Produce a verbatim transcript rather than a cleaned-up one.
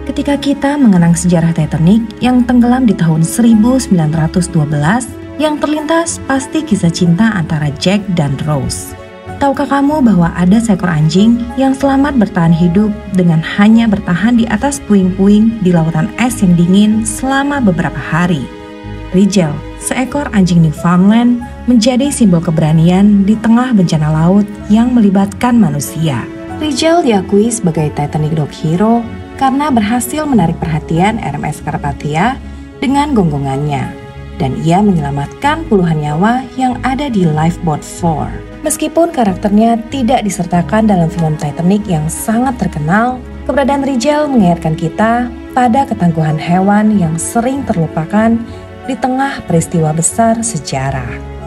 Ketika kita mengenang sejarah Titanic yang tenggelam di tahun seribu sembilan ratus dua belas, yang terlintas pasti kisah cinta antara Jack dan Rose. Tahukah kamu bahwa ada seekor anjing yang selamat bertahan hidup dengan hanya bertahan di atas puing-puing di lautan es yang dingin selama beberapa hari? Rigel, seekor anjing Newfoundland, menjadi simbol keberanian di tengah bencana laut yang melibatkan manusia. Rigel diakui sebagai Titanic Dog Hero karena berhasil menarik perhatian R M S Carpathia dengan gonggongannya, dan ia menyelamatkan puluhan nyawa yang ada di Lifeboat empat. Meskipun karakternya tidak disertakan dalam film Titanic yang sangat terkenal, keberadaan Rigel mengingatkan kita pada ketangguhan hewan yang sering terlupakan di tengah peristiwa besar sejarah.